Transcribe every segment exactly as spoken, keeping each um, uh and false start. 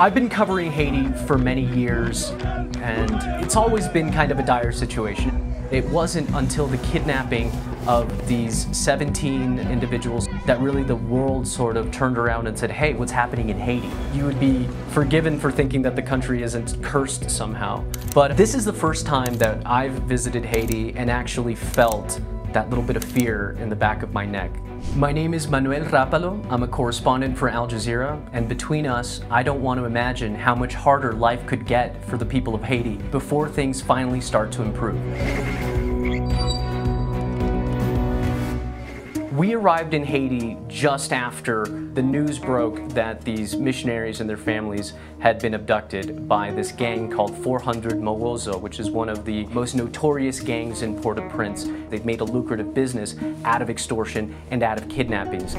I've been covering Haiti for many years, and it's always been kind of a dire situation. It wasn't until the kidnapping of these seventeen individuals that really the world sort of turned around and said, hey, what's happening in Haiti? You would be forgiven for thinking that the country isn't cursed somehow. But this is the first time that I've visited Haiti and actually felt that little bit of fear in the back of my neck. My name is Manuel Rapalo. I'm a correspondent for Al Jazeera, and between us, I don't want to imagine how much harder life could get for the people of Haiti before things finally start to improve. We arrived in Haiti just after the news broke that these missionaries and their families had been abducted by this gang called four hundred Mowozo, which is one of the most notorious gangs in Port-au-Prince. They've made a lucrative business out of extortion and out of kidnappings.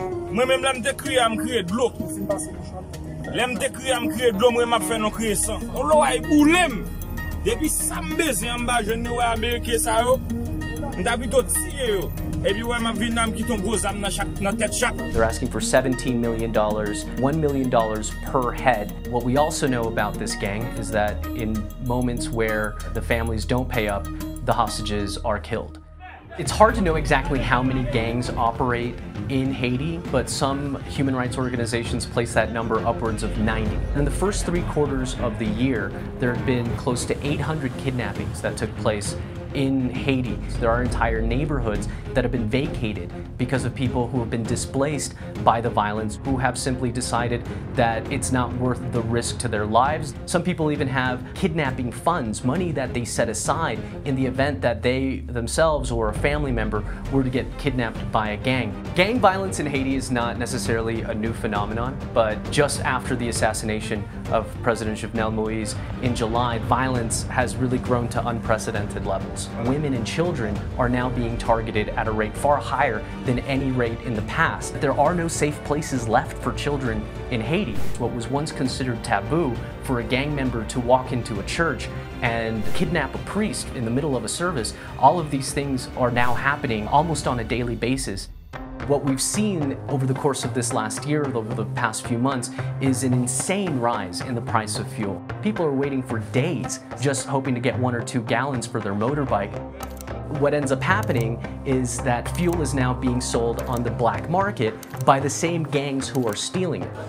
They're asking for seventeen million dollars, one million dollars per head. What we also know about this gang is that in moments where the families don't pay up, the hostages are killed. It's hard to know exactly how many gangs operate in Haiti, but some human rights organizations place that number upwards of ninety. In the first three quarters of the year, there have been close to eight hundred kidnappings that took place in Haiti. There are entire neighborhoods that have been vacated because of people who have been displaced by the violence, who have simply decided that it's not worth the risk to their lives. Some people even have kidnapping funds, money that they set aside in the event that they themselves or a family member were to get kidnapped by a gang. Gang violence in Haiti is not necessarily a new phenomenon, but just after the assassination of President Jovenel Moïse in July, violence has really grown to unprecedented levels. Women and children are now being targeted at a rate far higher than any rate in the past. There are no safe places left for children in Haiti. What was once considered taboo for a gang member to walk into a church and kidnap a priest in the middle of a service, all of these things are now happening almost on a daily basis. What we've seen over the course of this last year, over the past few months, is an insane rise in the price of fuel. People are waiting for days just hoping to get one or two gallons for their motorbike. What ends up happening is that fuel is now being sold on the black market by the same gangs who are stealing it.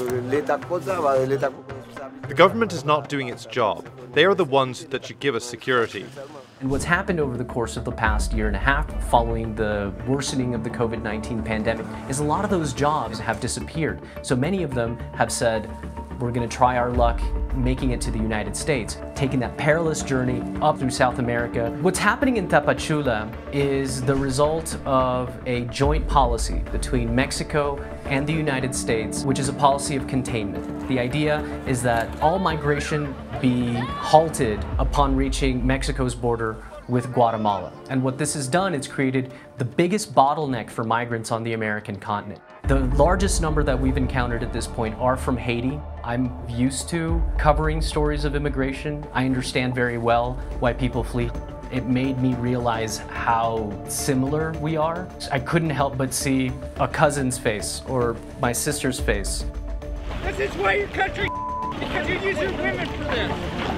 The government is not doing its job. They are the ones that should give us security. And what's happened over the course of the past year and a half following the worsening of the COVID nineteen pandemic is a lot of those jobs have disappeared. So many of them have said, we're going to try our luck making it to the United States, taking that perilous journey up through South America. What's happening in Tapachula is the result of a joint policy between Mexico and the United States, which is a policy of containment. The idea is that all migration be halted upon reaching Mexico's border with Guatemala. And what this has done is created the biggest bottleneck for migrants on the American continent. The largest number that we've encountered at this point are from Haiti. I'm used to covering stories of immigration. I understand very well why people flee. It made me realize how similar we are. I couldn't help but see a cousin's face or my sister's face. This is why your country, because you're using women for this.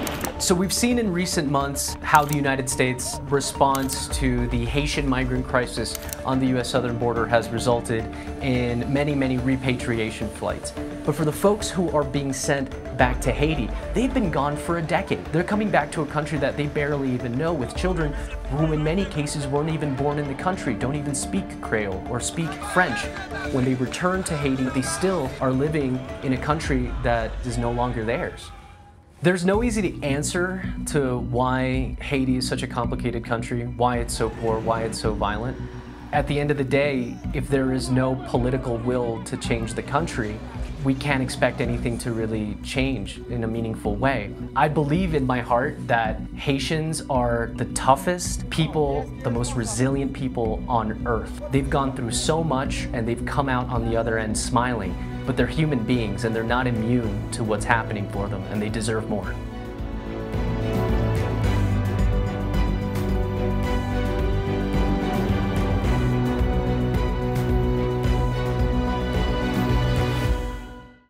So we've seen in recent months how the United States response to the Haitian migrant crisis on the U S southern border has resulted in many, many repatriation flights. But for the folks who are being sent back to Haiti, they've been gone for a decade. They're coming back to a country that they barely even know, with children who in many cases weren't even born in the country, don't even speak Creole or speak French. When they return to Haiti, they still are living in a country that is no longer theirs. There's no easy answer to why Haiti is such a complicated country, why it's so poor, why it's so violent. At the end of the day, if there is no political will to change the country, we can't expect anything to really change in a meaningful way. I believe in my heart that Haitians are the toughest people, the most resilient people on earth. They've gone through so much and they've come out on the other end smiling. But they're human beings and they're not immune to what's happening for them, and they deserve more.